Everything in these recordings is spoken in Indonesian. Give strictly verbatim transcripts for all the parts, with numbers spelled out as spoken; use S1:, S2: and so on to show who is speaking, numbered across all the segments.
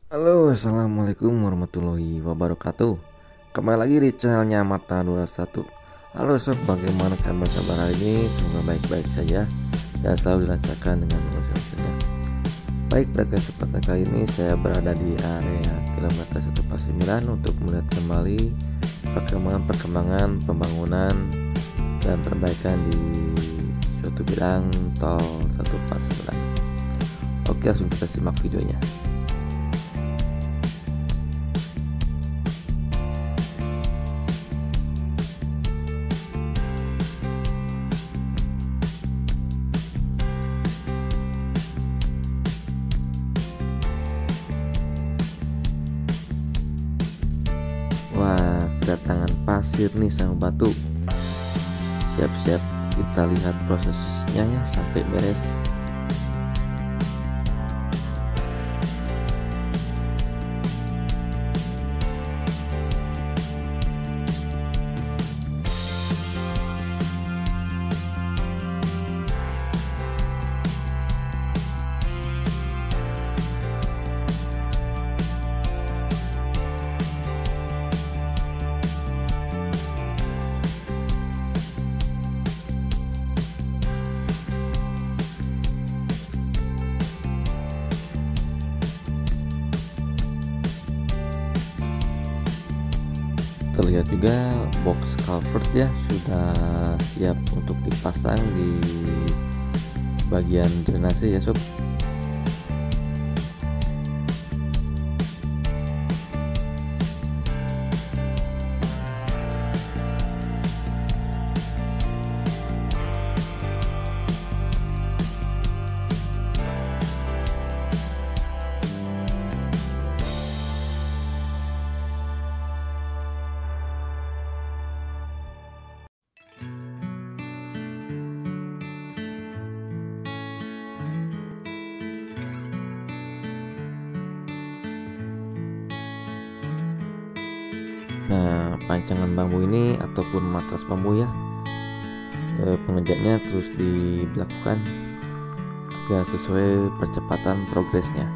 S1: Halo, assalamualaikum warahmatullahi wabarakatuh. Kembali lagi di channelnya Mata dua puluh satu. Halo sob, bagaimana kabar-kabar hari ini? Semoga baik-baik saja dan selalu dilancarkan dengan urusan-urusannya. Baik, pada kesempatan kali ini saya berada di area kilometer satu empat sembilan untuk melihat kembali perkembangan-perkembangan pembangunan dan perbaikan di suatu bidang tol satu empat sembilan. Oke, langsung kita simak videonya. Wah, kedatangan pasir nih sama batu. Siap-siap kita lihat prosesnya ya sampai beres. Terlihat juga box culvert ya sudah siap untuk dipasang di bagian drainase ya sob. Nah, pancangan bambu ini ataupun matras bambu ya, eh, pengerjaannya terus dilakukan agar sesuai percepatan progresnya.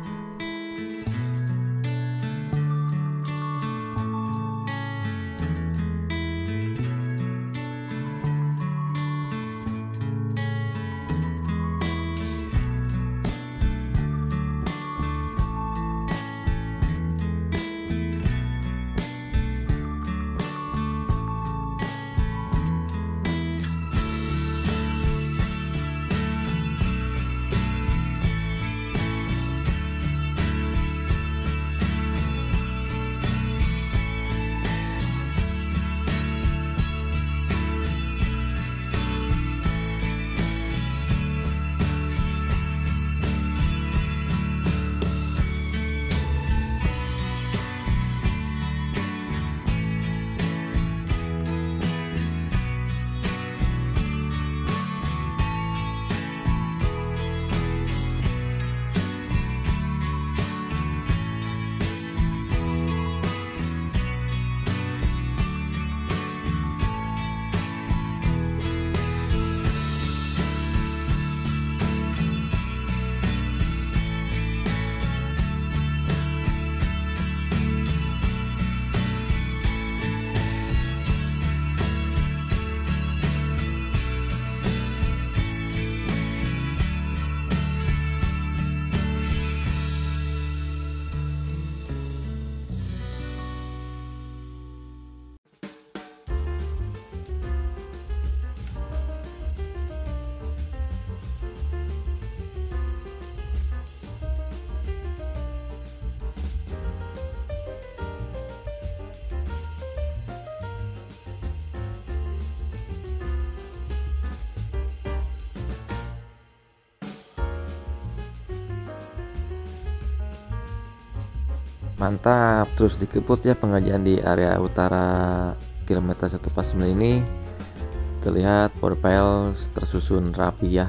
S1: Mantap, terus dikebut ya pengerjaan di area utara kilometer satu empat sembilan ini. Terlihat power piles tersusun rapi ya.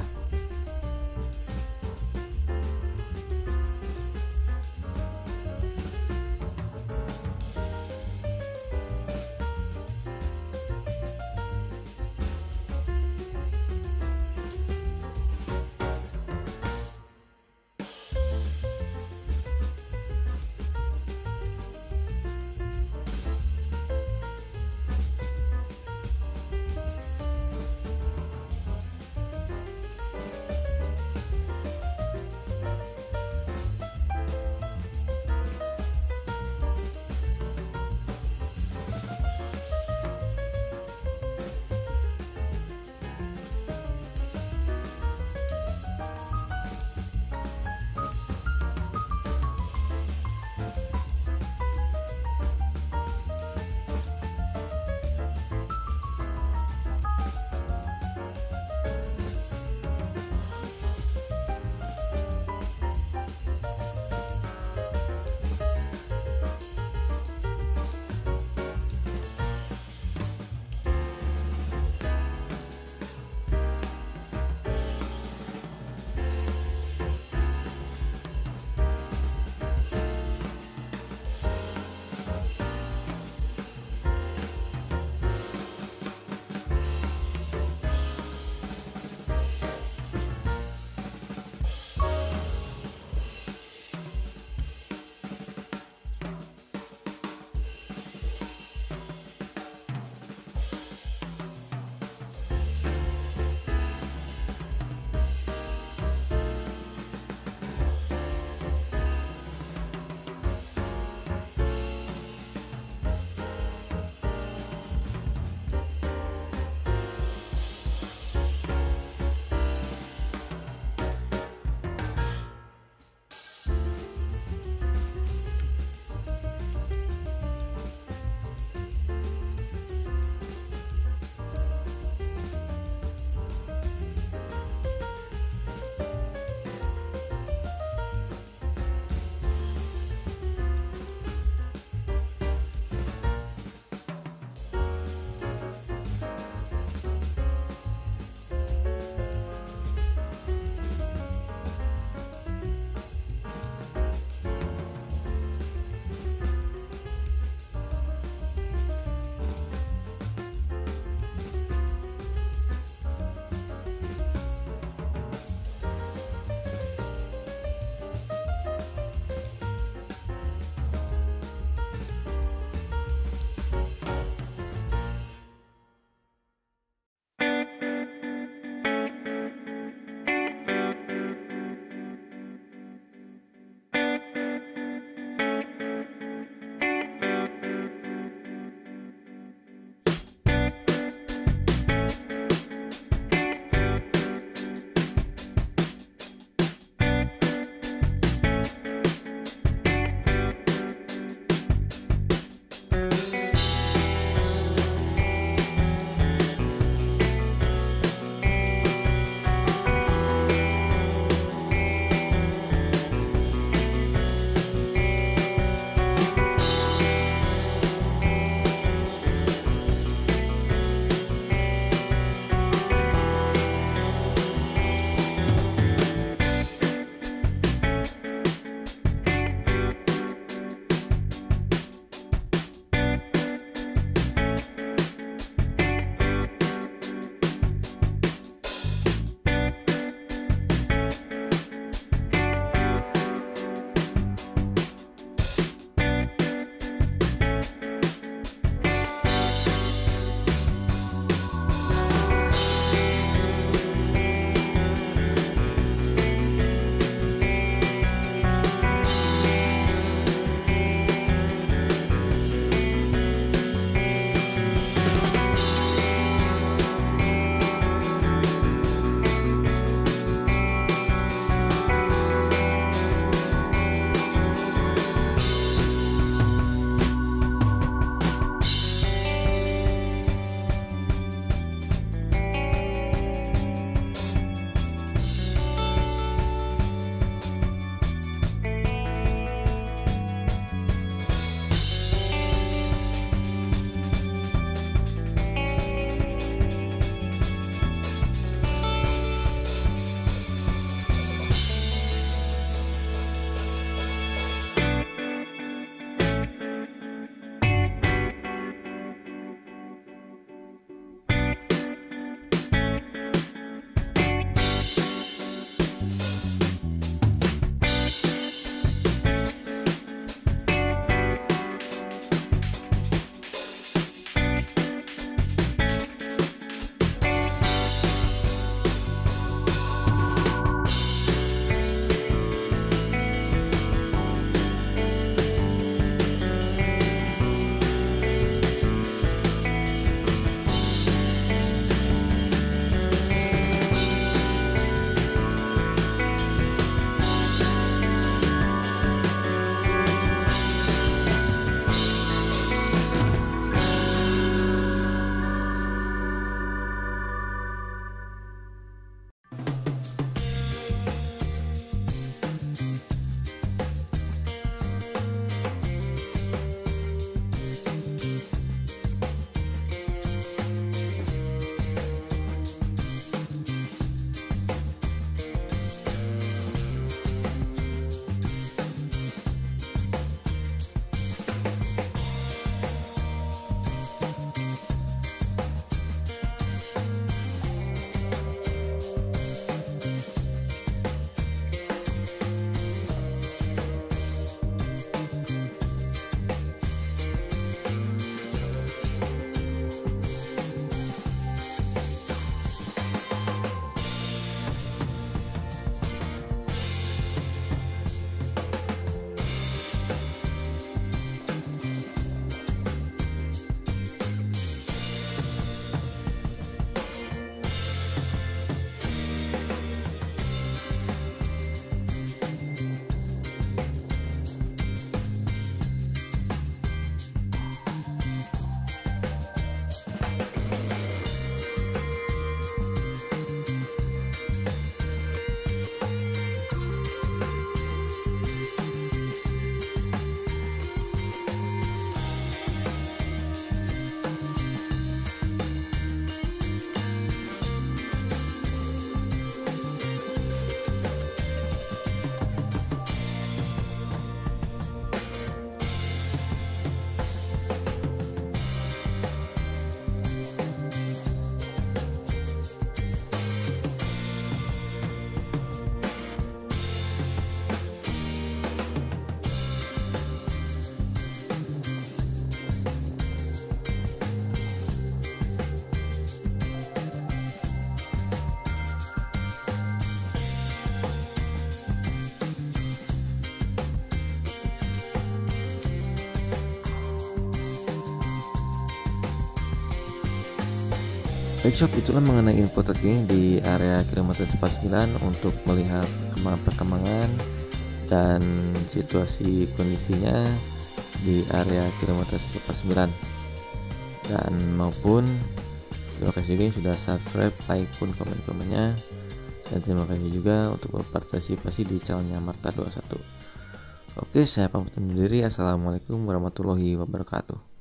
S1: Baik sob, itulah mengenai info terkini di area kilometer empat puluh sembilan untuk melihat perkembangan dan situasi kondisinya di area kilometer empat puluh sembilan, dan maupun terima kasih juga yang sudah subscribe, like pun komen-komennya, dan terima kasih juga untuk berpartisipasi di channelnya Marta dua puluh satu. Oke, saya pamit undur diri. Assalamualaikum warahmatullahi wabarakatuh.